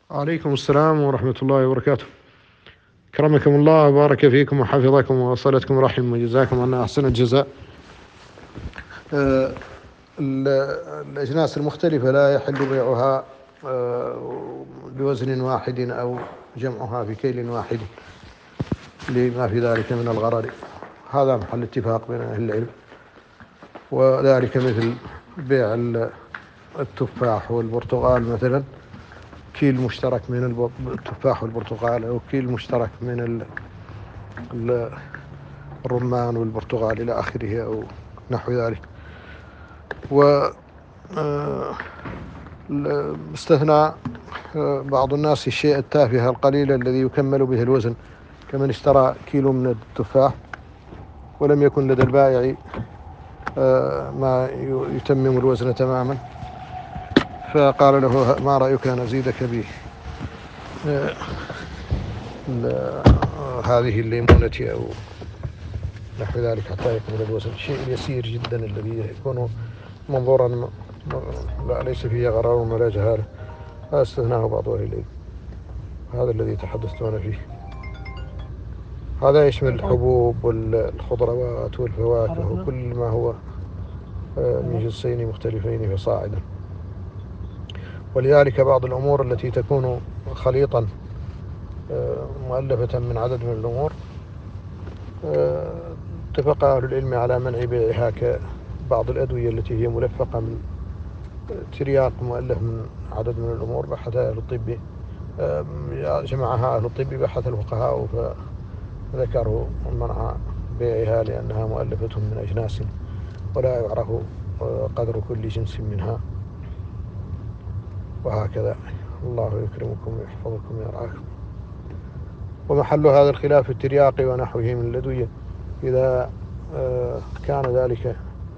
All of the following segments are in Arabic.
عليكم السلام ورحمة الله وبركاته. كرمكم الله وبارك فيكم وحفظكم ووصلتكم رحم وجزاكم عنا أحسن الجزاء. آه، الأجناس المختلفة لا يحل بيعها بوزن واحد أو جمعها في كيل واحد لما في ذلك من الغرر. هذا محل اتفاق بين أهل العلم، وذلك مثل بيع التفاح والبرتقال مثلا، كيل مشترك من التفاح والبرتقال، أو كيل مشترك من الرمان والبرتقال إلى آخره أو نحو ذلك. واستثنى بعض الناس الشيء التافه القليل الذي يكمل به الوزن، كمن اشترى كيلو من التفاح ولم يكن لدى البائع ما يتمم الوزن تماما، فقال له: ما رأيك أن أزيدك به هذه الليمونة أو نحو ذلك حتى يكمل الوزن. شيء يسير جدا الذي يكون منظورا لا ليس فيه غرار ولا جهالة، فاستثناه بعض أهل العلم. هذا الذي تحدثت أنا فيه. هذا يشمل الحبوب والخضروات والفواكه وكل ما هو من جنسين مختلفين فصاعدا. ولذلك بعض الأمور التي تكون خليطا مؤلفة من عدد من الأمور اتفق أهل العلم على منع بيعها، كبعض الأدوية التي هي ملفقة من ترياق مؤلف من عدد من الأمور. بحث أهل الطب، جمعها أهل الطب، بحث الفقهاء فذكروا منع بيعها لأنها مؤلفة من أجناس ولا يعرف قدر كل جنس منها، وهكذا. الله يكرمكم ويحفظكم ويرعاكم. ومحل هذا الخلاف في الترياق ونحوه من الأدوية، إذا كان ذلك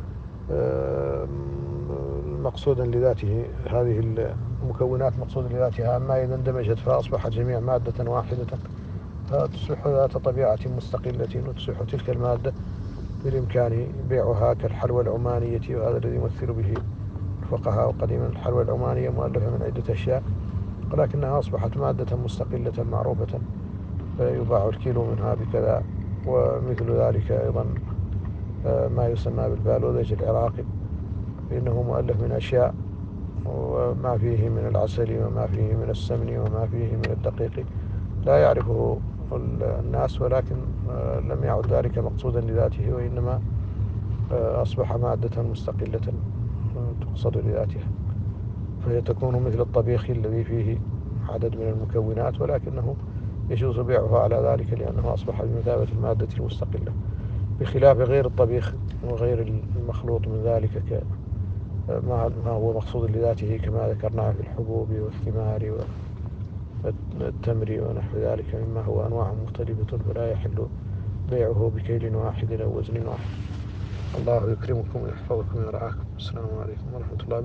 مقصودا لذاته، هذه المكونات مقصودا لذاتها، أما إذا اندمجت فأصبحت جميع مادة واحدة فتصبح ذات طبيعة مستقلة، وتصبح تلك المادة بالإمكان بيعها كالحلوى العمانية، وهذا الذي يمثل به الفقهاء قديما. الحلوى العمانية مؤلفة من عدة أشياء، ولكنها أصبحت مادة مستقلة معروفة فيباع الكيلو منها بكذا. ومثل ذلك أيضا ما يسمى بالبالوذج العراقي، فإنه مؤلف من أشياء، وما فيه من العسل وما فيه من السمن وما فيه من الدقيق لا يعرفه الناس، ولكن لم يعد ذلك مقصودا لذاته، وإنما أصبح مادة مستقلة تقصد لذاتها، فهي تكون مثل الطبيخ الذي فيه عدد من المكونات، ولكنه يجوز بيعها على ذلك لأنه أصبح بمثابة المادة المستقلة، بخلاف غير الطبيخ وغير المخلوط من ذلك ما هو مقصود لذاته، كما ذكرنا في الحبوب والثمار والتمر ونحو ذلك مما هو أنواع مختلفة، فلا يحل بيعه بكيل واحد أو وزن واحد. الله يكرمكم ويحفظكم ويرعاكم. السلام عليكم ورحمة الله.